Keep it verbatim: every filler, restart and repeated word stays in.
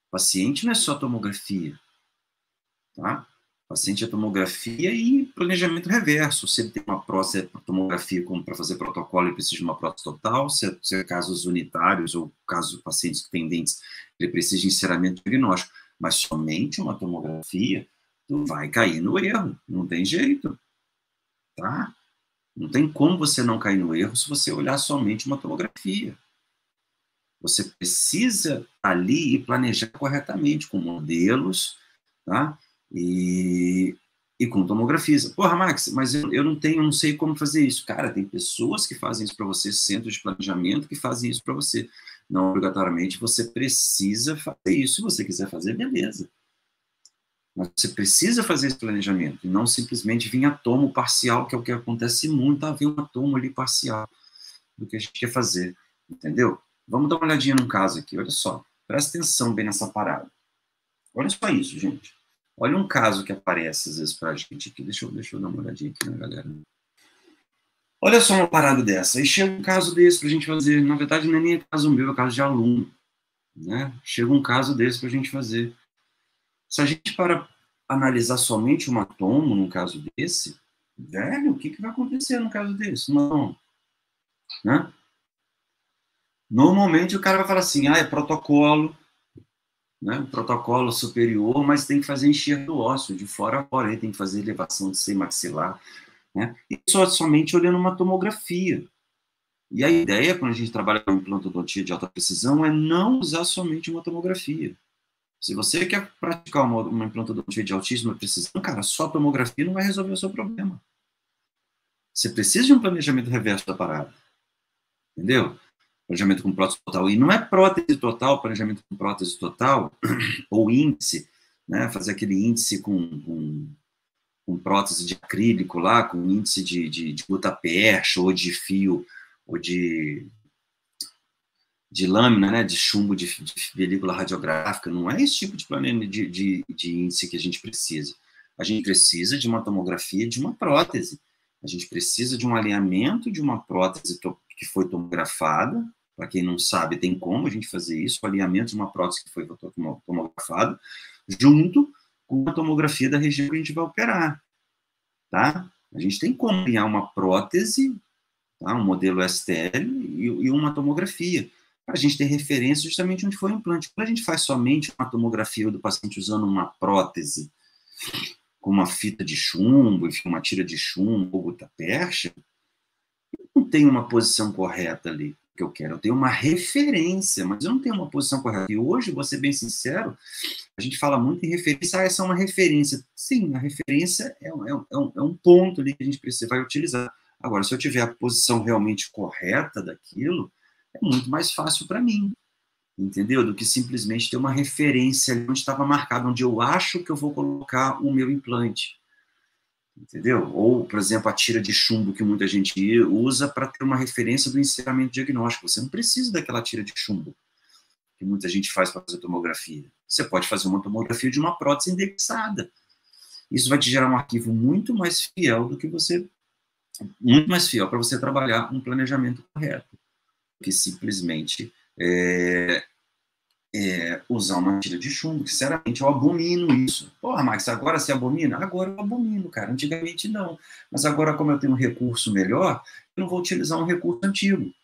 Paciente não é só tomografia, tá? Paciente é tomografia e planejamento reverso. Se ele tem uma prótese, tomografia para fazer protocolo e precisa de uma prótese total, se é, se é casos unitários ou casos de pacientes que têm dentes, ele precisa de enceramento diagnóstico. Mas somente uma tomografia, tu vai cair no erro, não tem jeito, tá? Não tem como você não cair no erro se você olhar somente uma tomografia. Você precisa ali e planejar corretamente, com modelos, tá? E, e com tomografias. Porra, Max, mas eu, eu não tenho, não sei como fazer isso. Cara, tem pessoas que fazem isso para você, centros de planejamento que fazem isso para você. Não obrigatoriamente você precisa fazer isso. Se você quiser fazer, beleza. Mas você precisa fazer esse planejamento, e não simplesmente vir a tomo parcial, que é o que acontece muito, tá? Vem um tomo ali parcial do que a gente quer fazer, entendeu? Vamos dar uma olhadinha num caso aqui, olha só. Presta atenção bem nessa parada. Olha só isso, gente. Olha um caso que aparece, às vezes, pra gente aqui. Deixa eu, deixa eu dar uma olhadinha aqui na galera. Olha só uma parada dessa. Aí chega um caso desse pra gente fazer. Na verdade, não é nem caso meu, é caso de aluno, né? Chega um caso desse pra gente fazer. Se a gente para analisar somente uma tomo num caso desse, velho, o que, que vai acontecer num caso desse? Não. Né? Normalmente o cara vai falar assim, ah, é protocolo, né? Protocolo superior, mas tem que fazer enxerto ósseo, de fora a fora, aí tem que fazer elevação de seio maxilar, né? Isso é somente olhando uma tomografia. E a ideia, quando a gente trabalha com implantodontia de alta precisão, é não usar somente uma tomografia. Se você quer praticar uma, uma implantodontia de altíssima precisão, cara, só tomografia não vai resolver o seu problema. Você precisa de um planejamento reverso da parada. Entendeu? Planejamento com prótese total. E não é prótese total, planejamento com prótese total, ou índice, né? Fazer aquele índice com, com, com prótese de acrílico lá, com índice de, de, de gutapercha, ou de fio, ou de, de lâmina, né? De chumbo de, de película radiográfica. Não é esse tipo de, planejamento de, de, de índice que a gente precisa. A gente precisa de uma tomografia de uma prótese. A gente precisa de um alinhamento de uma prótese que foi tomografada. Para quem não sabe, tem como a gente fazer isso, o alinhamento de uma prótese que foi tomografada, junto com a tomografia da região que a gente vai operar, tá? A gente tem como alinhar uma prótese, tá? Um modelo S T L e, e uma tomografia, para a gente ter referência justamente onde foi o implante. Quando a gente faz somente uma tomografia do paciente usando uma prótese, com uma fita de chumbo, enfim, uma tira de chumbo ou gutapercha, não tem uma posição correta ali que eu quero. Eu tenho uma referência, mas eu não tenho uma posição correta. E hoje, vou ser bem sincero, a gente fala muito em referência. Ah, essa é uma referência. Sim, a referência é um, é um, é um ponto ali que a gente precisa, vai utilizar. Agora, se eu tiver a posição realmente correta daquilo, é muito mais fácil para mim, entendeu? Do que simplesmente ter uma referência ali onde estava marcado, onde eu acho que eu vou colocar o meu implante. Entendeu? Ou, por exemplo, a tira de chumbo que muita gente usa para ter uma referência do enceramento diagnóstico. Você não precisa daquela tira de chumbo que muita gente faz para fazer tomografia. Você pode fazer uma tomografia de uma prótese indexada. Isso vai te gerar um arquivo muito mais fiel do que você... Muito mais fiel para você trabalhar um planejamento correto. Que simplesmente é, é, usar uma tira de chumbo. Sinceramente, eu abomino isso. Porra, Max, agora você abomina? Agora eu abomino, cara. Antigamente não. Mas agora, como eu tenho um recurso melhor, eu não vou utilizar um recurso antigo.